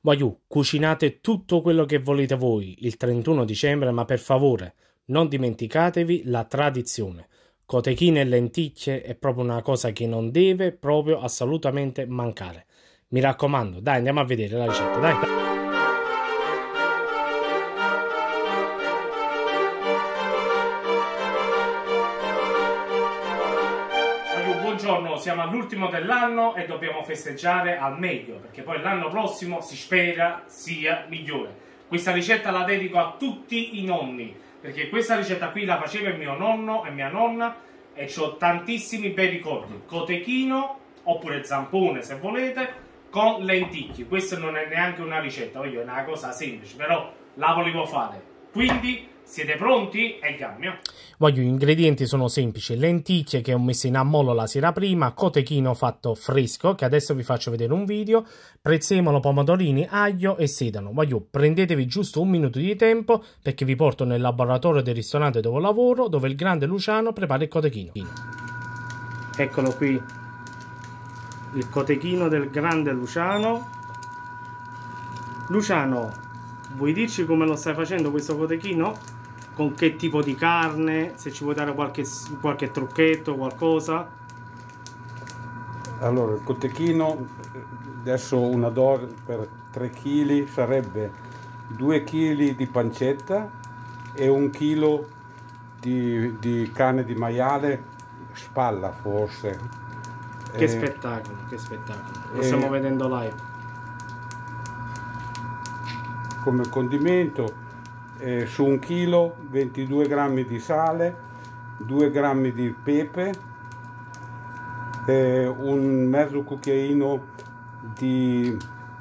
Voglio, cucinate tutto quello che volete voi il 31 dicembre, ma per favore non dimenticatevi la tradizione. Cotechine e lenticchie è proprio una cosa che non deve proprio assolutamente mancare. Mi raccomando, dai, andiamo a vedere la ricetta, dai. Buongiorno, siamo all'ultimo dell'anno e dobbiamo festeggiare al meglio, perché poi l'anno prossimo si spera sia migliore. Questa ricetta la dedico a tutti i nonni, perché questa ricetta qui la faceva il mio nonno e mia nonna e ho tantissimi bei ricordi. Cotechino, oppure zampone se volete, con lenticchie. Questa non è neanche una ricetta, è una cosa semplice, però la volevo fare. Quindi siete pronti? E cambia. Gli ingredienti sono semplici: lenticchie che ho messo in ammollo la sera prima, cotechino fatto fresco, che adesso vi faccio vedere un video, prezzemolo, pomodorini, aglio e sedano. Prendetevi giusto un minuto di tempo perché vi porto nel laboratorio del ristorante dove lavoro, dove il grande Luciano prepara il cotechino. Eccolo qui, il cotechino del grande Luciano. Luciano, vuoi dirci come lo stai facendo questo cotechino? Con che tipo di carne? Se ci vuoi dare qualche trucchetto, qualcosa? Allora, il cotechino, adesso una dose per 3 kg sarebbe 2 kg di pancetta e 1 kg di carne di maiale, spalla forse. Che spettacolo, che spettacolo. Lo stiamo vedendo live. Come condimento, su 1 kg 22 grammi di sale, 2 grammi di pepe, un mezzo cucchiaino di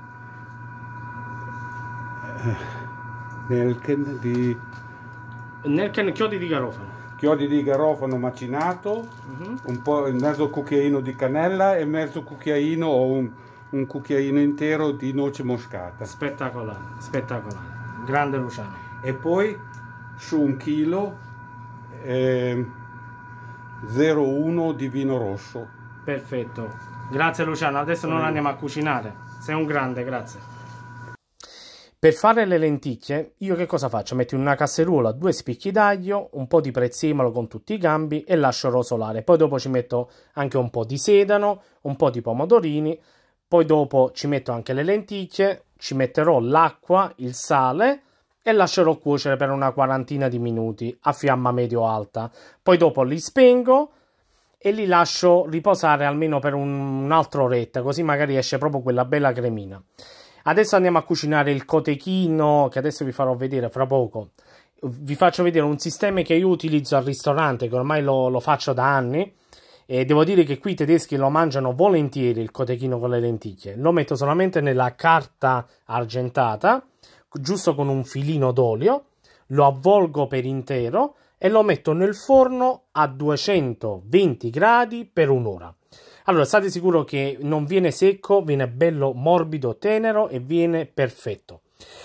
Nelken, chiodi di garofano. Chiodi di garofano macinato, un po', mezzo cucchiaino di cannella e mezzo cucchiaino o un cucchiaino intero di noce moscata. Spettacolare, spettacolare. Grande Luciano. E poi su 1 chilo 0,1 di vino rosso. Perfetto. Grazie Luciano, adesso non andiamo a cucinare. Sei un grande, grazie. Per fare le lenticchie, io che cosa faccio? Metto in una casseruola 2 spicchi d'aglio, un po' di prezzemolo con tutti i gambi e lascio rosolare. Poi dopo ci metto anche un po' di sedano, un po' di pomodorini. Poi dopo ci metto anche le lenticchie, ci metterò l'acqua, il sale e lascerò cuocere per una quarantina di minuti a fiamma medio-alta. Poi dopo li spengo e li lascio riposare almeno per un'altra oretta, così magari esce proprio quella bella cremina. Adesso andiamo a cucinare il cotechino, che adesso vi farò vedere fra poco. Vi faccio vedere un sistema che io utilizzo al ristorante, che ormai lo faccio da anni. E devo dire che qui i tedeschi lo mangiano volentieri il cotechino con le lenticchie. Lo metto solamente nella carta argentata, giusto con un filino d'olio, lo avvolgo per intero e lo metto nel forno a 220 gradi per un'ora. Allora, state sicuro che non viene secco, viene bello morbido, tenero e viene perfetto.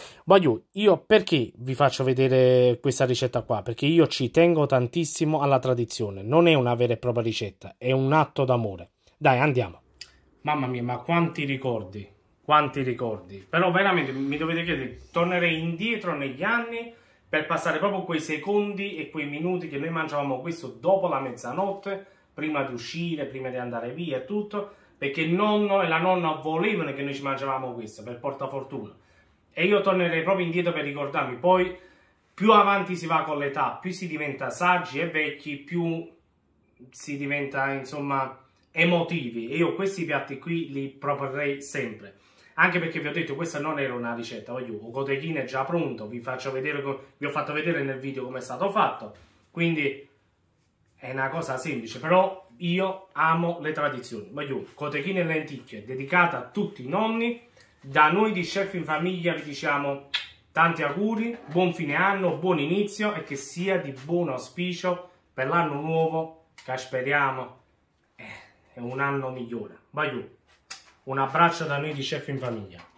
Io perché vi faccio vedere questa ricetta qua? Perché io ci tengo tantissimo alla tradizione. Non è una vera e propria ricetta, è un atto d'amore. Dai, andiamo. Mamma mia, ma quanti ricordi. Quanti ricordi. Però veramente mi dovete chiedere, tornerei indietro negli anni per passare proprio quei secondi e quei minuti che noi mangiavamo questo dopo la mezzanotte, prima di uscire, prima di andare via e tutto, perché il nonno e la nonna volevano che noi ci mangiavamo questo, per portafortuna. E io tornerei proprio indietro per ricordarmi. Poi più avanti si va con l'età, più si diventa saggi e vecchi, più si diventa, insomma, emotivi. E io questi piatti qui li proporrei sempre. Anche perché vi ho detto, questa non era una ricetta. Il cotechino è già pronto, vi ho fatto vedere nel video come è stato fatto. Quindi è una cosa semplice, però io amo le tradizioni. Cotechino e lenticchie, dedicata a tutti i nonni. Da noi di Chef in Famiglia vi diciamo tanti auguri, buon fine anno, buon inizio e che sia di buon auspicio per l'anno nuovo, che speriamo è un anno migliore. Un abbraccio da noi di Chef in Famiglia.